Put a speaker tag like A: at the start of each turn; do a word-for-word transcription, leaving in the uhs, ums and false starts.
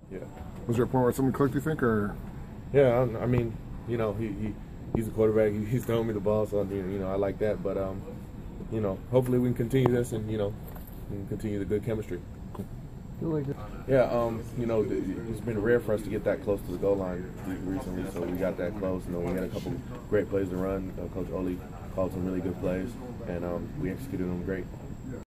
A: Yeah.
B: Was there a point where something clicked, you think, or?
A: Yeah, I, I mean, you know, he, he he's a quarterback. He, he's throwing me the ball, so you know, I like that. But um, you know, hopefully we can continue this, and you know, we can continue the good chemistry. Yeah, um, you know, it's been rare for us to get that close to the goal line recently, so we got that close. You know, we had a couple great plays to run. Uh, Coach Oli called some really good plays, and um, we executed them great.